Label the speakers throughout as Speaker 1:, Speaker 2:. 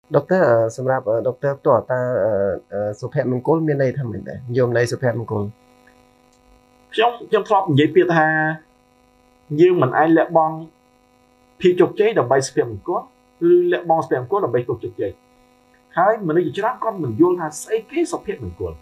Speaker 1: Doctor សម្រាប់ Doctor ផ្ទាល់តើសុភមង្គលមានន័យថាម៉េចដែរយមន័យសុភមង្គល
Speaker 2: ខ្ញុំធ្លាប់និយាយពាក្យថាយើងមិនអាចលះបង់ភាពជោគជ័យដើម្បីសុភមង្គលឬលះបង់សុភមង្គលដើម្បីជោគជ័យហើយមនុស្សជាច្រើនគាត់មិនយល់ថាស្អីគេសុភមង្គល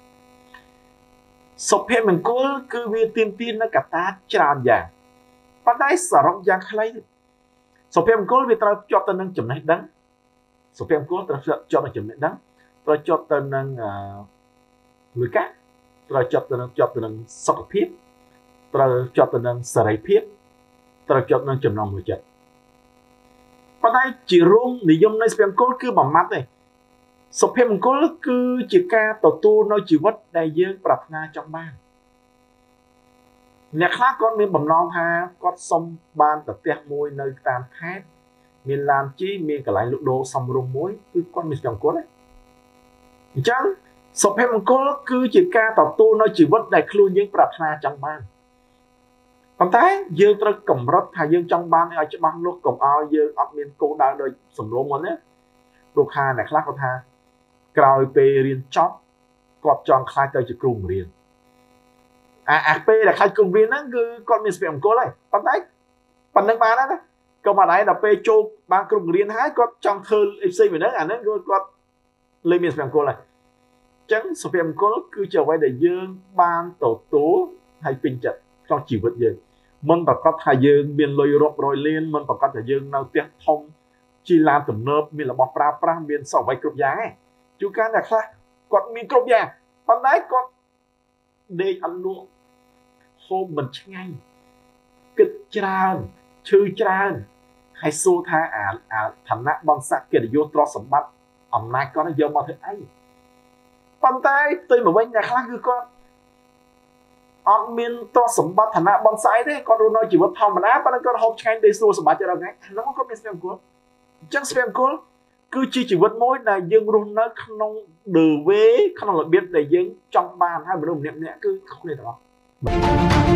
Speaker 2: សុភមង្គលគឺវាទាមទារនូវកត្តាច្រើនយ៉ាងប៉ុន្តែសរុបយ៉ាងខ្លីសុភមង្គលវាត្រូវភ្ជាប់ទៅនឹងចំណេះដឹងសុភមង្គលត្រូវភ្ជាប់ទៅចំណេះដឹងត្រូវភ្ជាប់ទៅនឹងលុយកាក់ត្រូវភ្ជាប់ទៅនឹងសុខភាពត្រូវភ្ជាប់ទៅនឹងសេរីភាពត្រូវភ្ជាប់នឹងចំណងមួយចិត្តប៉ុន្តែជារួមនិយមនៃសុភមង្គលគឺមួយម៉ាត់ទេសុភមង្គលគឺជាការទទួលនៅជីវិតដែលយើងប្រាថ្នាចង់បានអ្នកខ្លះគាត់មានបំណងថាគាត់សុំបានប្រទេសមួយនៅតាមខេត្តមានឡានជិះមានកន្លែងលក់ដូរសមរម្យមួយគឺគាត់មានសុភមង្គលទេអញ្ចឹងសុភមង្គលគឺជាការទទួលនៅជីវិតដែលខ្លួនយើងប្រាថ្នាចង់បានប៉ុន្តែយើងត្រូវកម្រិតថាយើងចង់បានឲ្យច្បាស់លាស់កុំឲ្យយើងអត់មានគោលដៅដូចសំណួរមុនណាព្រោះថាអ្នកខ្លះគាត់ថាក្រោយពេលរៀនចប់គាត់ចង់ខ្លាចទៅជាគ្រូបង្រៀនអាពេលដែលខ្លាចគ្រូបង្រៀនហ្នឹងគឺគាត់មានសុភមង្គលហើយប៉ុន្តែប៉ុណ្្នឹងបានណាក៏មិនដែរដល់ពេលចូលបានគ្រូបង្រៀនហើយគាត់ចង់ធ្វើអីផ្សេងពីហ្នឹងអាហ្នឹងគាត់លេងមានសុភមង្គលហើយអញ្ចឹងសុភមង្គលគឺជាអ្វីដែលយើងបានទទួលហើយពេញចិត្តក្នុងជីវិតយើងមិនប្រកាសថាយើងមានលុយរាប់រយលានមិនប្រកាសថាយើងនៅផ្ទះធំជិះឡានទំនើបមានរបស់ប្រើប្រាស់មានសពអ្វីគ្រប់យ៉ាងឯងជួនកាលអ្នកខ្លះគាត់មានគ្រប់យ៉ាងប៉ុន្តែគាត់ដេកអត់លក់ហូបមិនឆ្ងាញ់គិតច្រើនឈឺច្រើនហើយសួរថាអាឋានៈបំស័ក្តិកិត្តិយសទ្រព្យសម្បត្តិអំណាចគាត់យកមកធ្វើអីប៉ុន្តែផ្ទុយមកវិញអ្នកខ្លះគឺគាត់អត់មានទ្រព្យសម្បត្តិឋានៈបំស័ក្តិទេគាត់រស់នៅជីវិតធម្មតាប៉ុន្តែគាត់ហូបឆ្ងាញ់ដេកស្រួលសប្បាយចិត្តរាល់ថ្ងៃហ្នឹងគាត់មានសុភមង្គលអញ្ចឹងសុភមង្គលគឺជាជីវិតមួយដែលយើងរស់នៅក្នុង the way ក្នុងរបៀបដែលយើងចង់បានហើយមនុស្សម្នាក់ៗគឺខុសគ្នាទាំងអស់